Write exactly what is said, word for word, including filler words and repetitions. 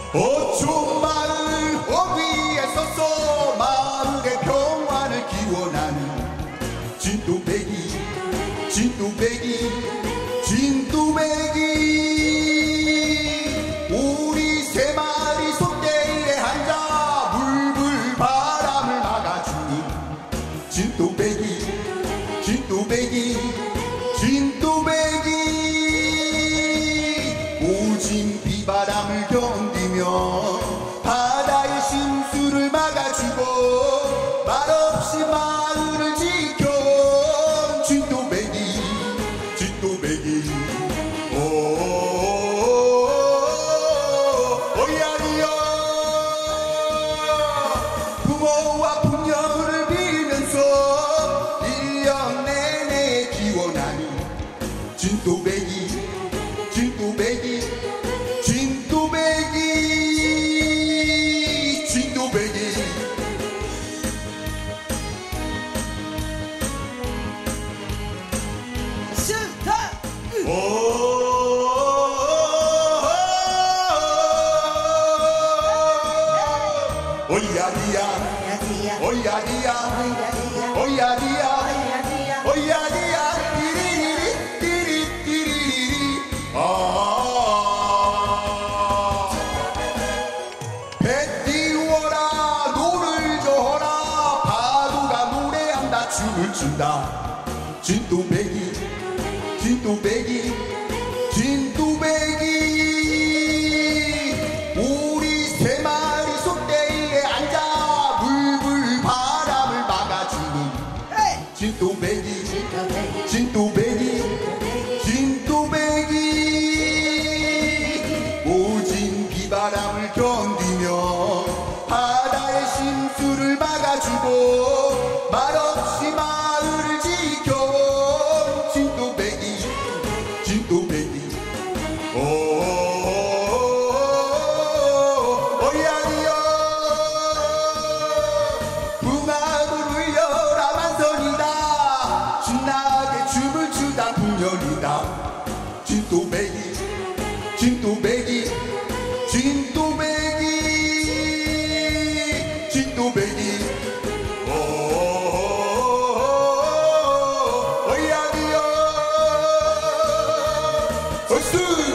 어촌 마을 어귀에 서서 마을의 평화를 기원하는 진또배기 진또배기 진또배기 우리 세 마리 솥대에 앉아 불불 바람을 막아주는 진또배기 진또배기 진또배기 오진 비바람을 견디며 바다의 심수를 막아주고 말없이 마을을 지켜온 진또배기 진또배기 오야리야 부모와 풍년을 빌면서 일 년 내내 기원하는 진또배기 진또배기 진또배기 진또배기 싫다. 오야리야 오야리야 오야리야 오야리야 띠리리리 띠리띠리리 아 배 띄워라 노를 저어라 파도가 노래한다 춤을 춘다 진또배기 진또배기 진또배기 우리 세 마리 솥대에 앉아 불불 바람을 막아주는 진또배기 진또배기 진또배기 오진 비바람을 견디며 바다의 심수를 막아주고 말없이 마을을 지켜온 진또배기 진또배기 오야리야 붕악을 울려라 만선이다 신나게 춤을 추다 풍년이다 진또배기 진또배기 진또배기 진또배기 오야리야 얼쑤